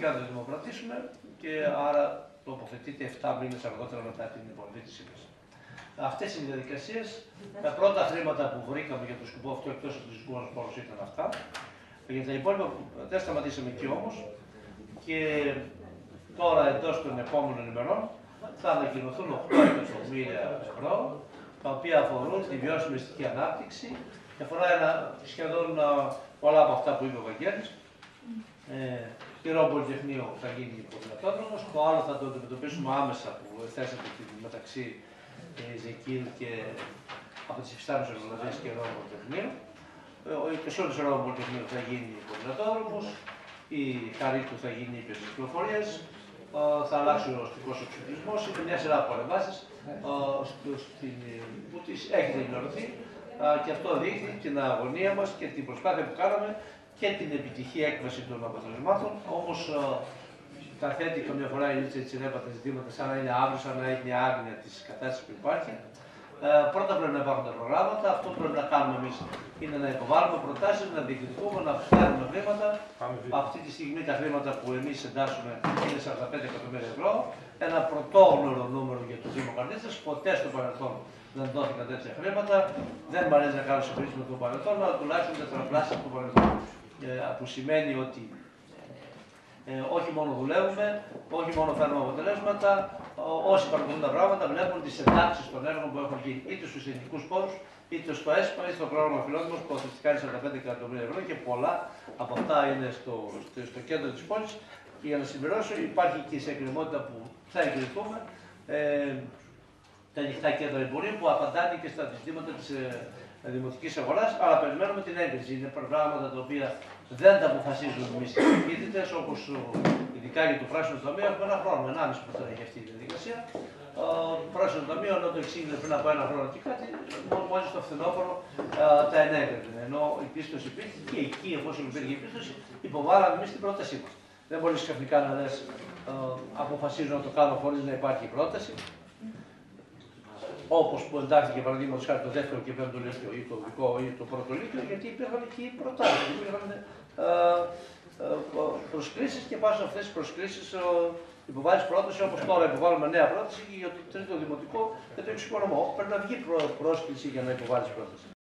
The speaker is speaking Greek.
και αν το δημοκρατήσουμε, και άρα τοποθετείται 7 μήνες αργότερα μετά την υποβολή της σύμβασης. Αυτές οι διαδικασίες, τα πρώτα χρήματα που βρήκαμε για το σκοπό αυτό, εκτός από τους δικούς μας πόρους, ήταν αυτά. Για τα υπόλοιπα δεν σταματήσαμε εκεί όμως, και τώρα εντός των επόμενων ημερών θα ανακοινωθούν 8 εκατομμύρια ευρώ, τα οποία αφορούν τη βιώσιμη αστική ανάπτυξη και αφορά σχεδόν πολλά από αυτά που είπε ο Βαγγέλης. Χειρό Πολυτεχνείο θα γίνει ποδηλατόδρομος, το άλλο θα το αντιμετωπίσουμε άμεσα που θέσατε μεταξύ Ζεκίλ και από τις υφιστάμενες οργανώσεις και Ρώμη Πολυτεχνείου. Το σύνολο της Ρώμη Πολυτεχνείου θα γίνει ποδηλατόδρομος, η Χαρίτου θα γίνει ύπηρεση κυκλοφορίας, θα αλλάξει ο αστικός εξοπλισμός, είναι μια σειρά από παρεμβάσεις που έχετε ενημερωθεί, και αυτό δείχνει την αγωνία μας και την προσπάθεια που κάναμε και την επιτυχή έκβαση των αποτελεσμάτων. Όμως καθέτει καμιά φορά η Λίτσα Τσιρέπα τα ζητήματα σαν να είναι αύριο, σαν να έχει μια άγνοια της κατάστασης που υπάρχει. Πρώτα πρέπει να υπάρχουν τα προγράμματα. Αυτό που πρέπει να κάνουμε εμείς είναι να υποβάλουμε προτάσεις, να διεκδικούμε, να φέρουμε χρήματα. Αυτή τη στιγμή τα χρήματα που εμείς εντάσσουμε είναι 45 εκατομμύρια ευρώ. Ένα πρωτόγνωρο νούμερο για το Δήμο Καρδίτσας. Ποτέ στο παρελθόν δεν δόθηκαν τέτοια χρήματα. Δεν μου αρέσει να κάνω συγκρίσεις με το παρελθόν, αλλά τουλάχιστον τετραπλάσια από το παρελθόν. Που σημαίνει ότι όχι μόνο δουλεύουμε, όχι μόνο φέρνουμε αποτελέσματα, όσοι παρακολουθούν τα πράγματα βλέπουν τις εντάξεις των έργων που έχουν γίνει είτε στους εθνικούς πόρους, είτε στο ΕΣΠΑ, είτε στο πρόγραμμα Φιλότιμος που ουσιαστικά είναι 45 εκατομμύρια ευρώ και πολλά από αυτά είναι στο κέντρο της πόλης. Και για να συμπληρώσω, υπάρχει και η εκκρεμότητα που θα εγκριθούμε, τα ανοιχτά κέντρα εμπορίου που απαντάνε και στα ζητήματα της δημοτικής αγοράς, αλλά περιμένουμε την έγκριση. Είναι πράγματα τα οποία δεν τα αποφασίζουν εμείς οι διοικητές, όπως ειδικά για το πράσινο ταμείο έχουμε ένα χρόνο, 1,5 που θα έχει αυτή η διαδικασία. Το πράσινο ταμείο, ενώ το εξήγηλε πριν από ένα χρόνο και κάτι, μόλις το φθινόπωρο τα ενέκρινε. Ενώ η πίστοση υπήρχε και εκεί, εφόσον υπήρχε η πίστοση, υποβάλαμε εμείς την πρότασή μας. Δεν μπορεί ξαφνικά να λες αποφασίζω να το κάνω χωρίς να υπάρχει πρόταση. Όπως που εντάχθηκε παραδείγματος χάρη το δεύτερο και πέμπτο λύκειο ή το δικό ή το πρώτο λύκειο, γιατί υπήρχαν εκεί προτάσεις, υπήρχαν προσκλήσεις και πάνω σε αυτές τις προσκλήσεις υποβάλλεις πρόταση, όπως τώρα υποβάλλουμε νέα πρόταση και για το τρίτο δημοτικό δεν το εξοικονομώ. Πρέπει να βγει πρόσκληση για να υποβάλεις πρόταση.